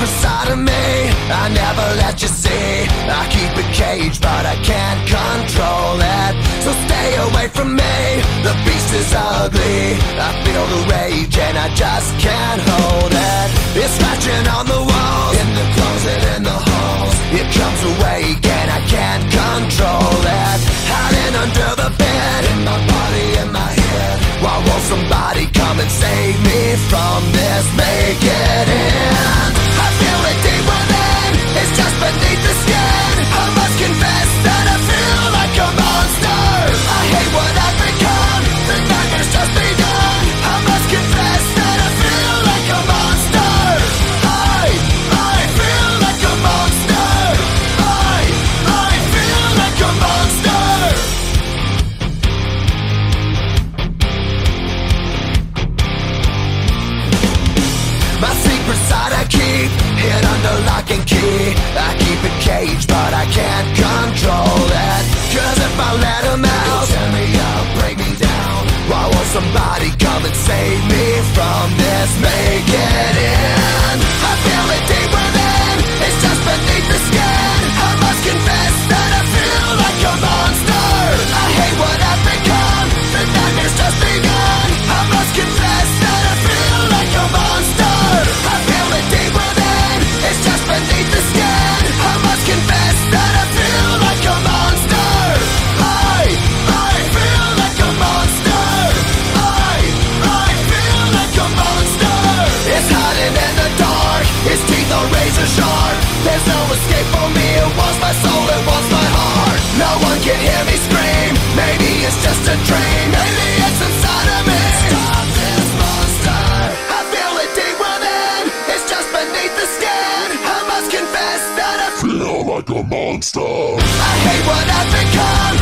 inside of me, I never let you see. I keep it caged, but I can't control it. So stay away from me, the beast is ugly. I feel the rage and I just can't hold it. It's scratching on the walls, in the closet, in the halls. It comes awake and I can't control it. Hiding under the bed, in my body, in my head. Why won't somebody come and save me from this? Make it end. I feel it deep within, it's just beneath the skin. I must confess that I feel like a monster. I hate what I've become, the nightmare's just begun. I must confess that I feel like a monster. I feel like a monster. I feel like a monster. My secret side I keep hid under lock and key. I keep it caged, but I can't control it. Cause if I let him out, he'll tear me up, break me down. Why won't somebody come and save me from this? Make it end. I feel it deep within, it's just beneath the skin. I must confess that I feel like a monster. I hate what I've become, the nightmare's just begun. I must confess that I feel like a monster. I feel it deep within, it's just beneath the skin. I must confess that I feel like a monster. I feel like a monster. I feel like a monster. It's hiding in the dark, its teeth are razor sharp. There's no escape for me, it wants my soul, it wants my heart. No one can hear me scream, maybe it's just a dream. Maybe it's inside of me. Stop this monster. I feel it deep within, it's just beneath the skin. I must confess that I feel like a monster. I hate what I've become,